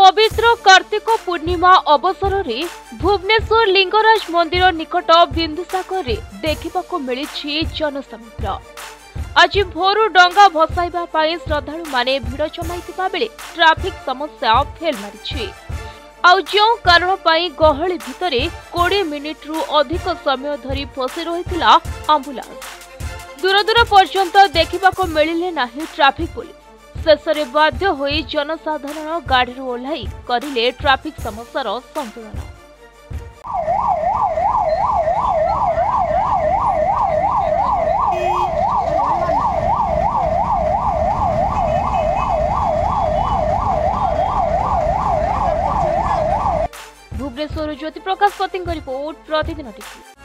पवित्र कार्तिक पूर्णिमा अवसर में भुवनेश्वर लिंगराज मंदिर निकट बिंदुसागर रे देखिबाको मिली जनसमुद्र। आज भोरु डंगा भसाइबा पाई श्रद्धालु माने भिड़ जमाइथिबा बेले ट्रैफिक समस्या फेल मारिछि। आउ जो कारण पाई गहली भितरे 20 मिनिट रु अधिक समय धरी फसी रहिथिला एम्बुलेंस। दूर दूर पर्यंत देखिबाको मिलिले नाही ट्रैफिक पुलिस। शेषरे बाध्य होई जनसाधारण गाड़ी ओह्लाई करिले ट्रैफिक समस्यार संतुलन। भुवनेश्वर ज्योति प्रकाश पति रिपोर्ट प्रतिदिन टीवी।